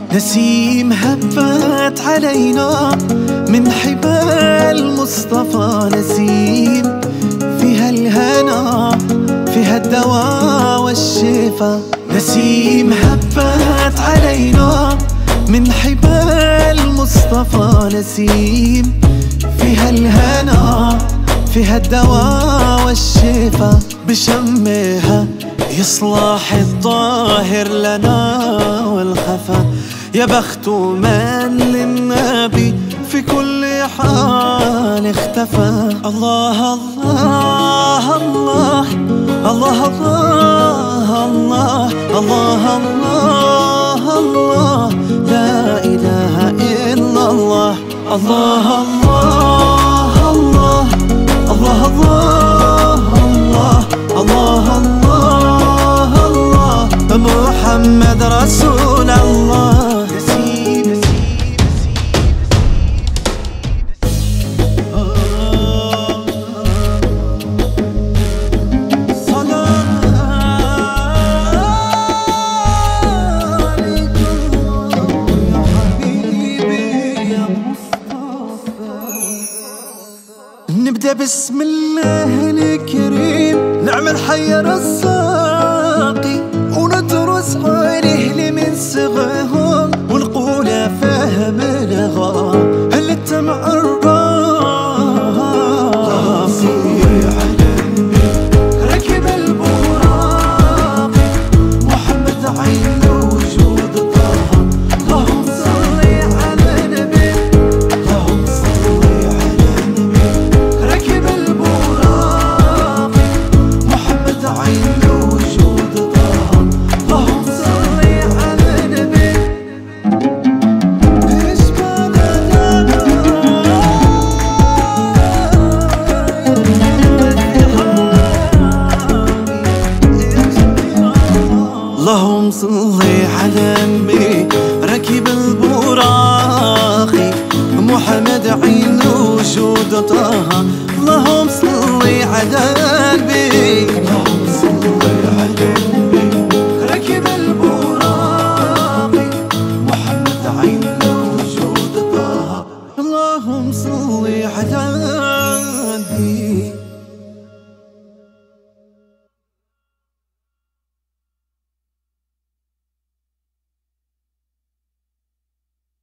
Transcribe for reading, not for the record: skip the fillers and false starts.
نسيم هبت علينا من حبال مصطفى. نسيم فيها الهنا، فيها الدواء والشفا. نسيم هبت علينا من حبال مصطفى. نسيم فيها الهنا، فيها الدواء والشفا. بشمها يصلح الظاهر لنا والخفا. يا بخت من للنبي في كل حال اختفى. الله الله الله الله الله الله الله الله لا إله إلا الله. الله الله الله الله الله الله الله الله محمد رسول الله. نبدأ بسم الله الكريم، نعمل حي الساقي وندرس عليه من صغرهم ونقول فهم الغام هل التمع ركب البراق محمد عين وجود طه. اللهم صل على نبي، اللهم صل على نبي. ركب البراق محمد عين وجود طه. اللهم صل على نبي. اللهم صل على النبي. ركب البراق محمد عين وجود طه. اللهم صل على النبي.